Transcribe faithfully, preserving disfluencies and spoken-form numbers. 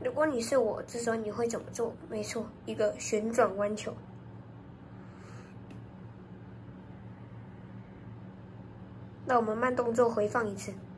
如果你是我，这时候你会怎么做？没错，一个旋转弯球。那我们慢动作回放一次。